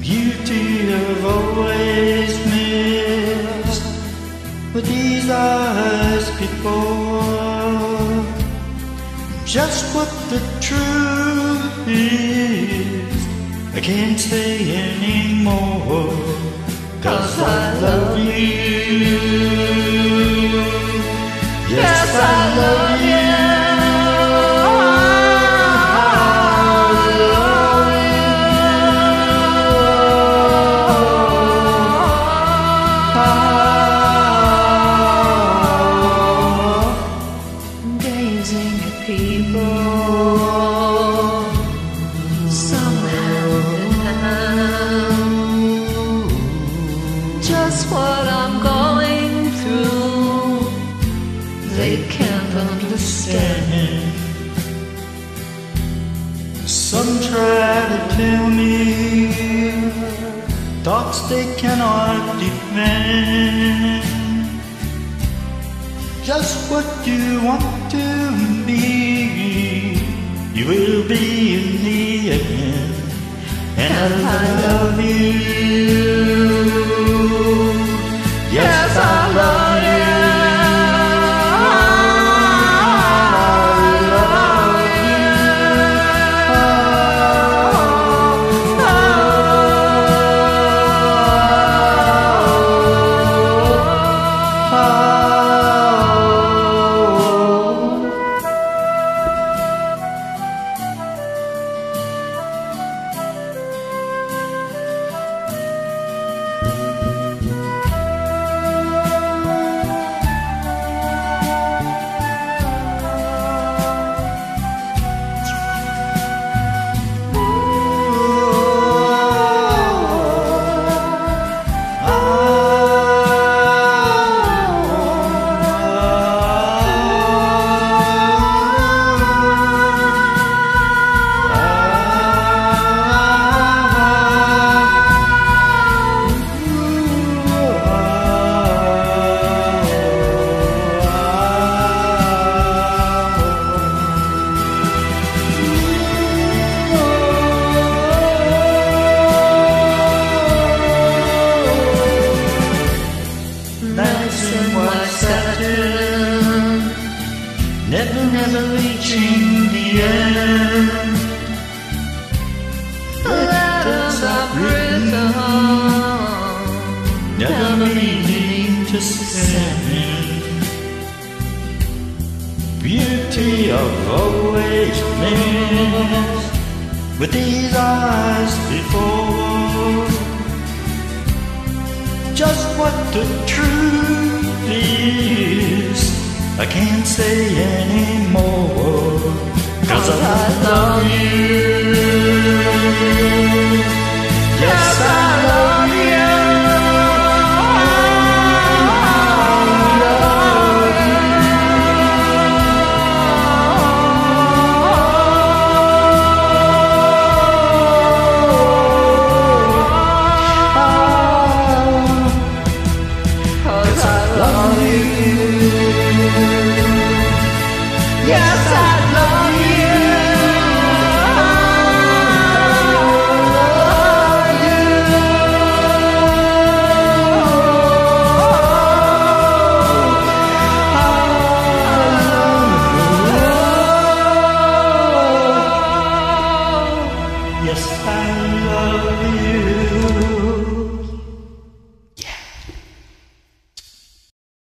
beauty I've always missed with these eyes before. Just what the truth is, I can't say anymore, 'cause I love you. Yes, I love you. Gazing at people, some hand in hand, just what I'm going through, they can't understand. Some try to tell me thoughts they cannot defend. Just what you want to be, you will be in the end. And I love you. Yes, I love you. Never reaching the end. Letters I've written, never meaning to send. Beauty I've always missed with these eyes before. Just what the truth is, I can't say anymore, 'cause I love you. Yes, I love you. Yes, I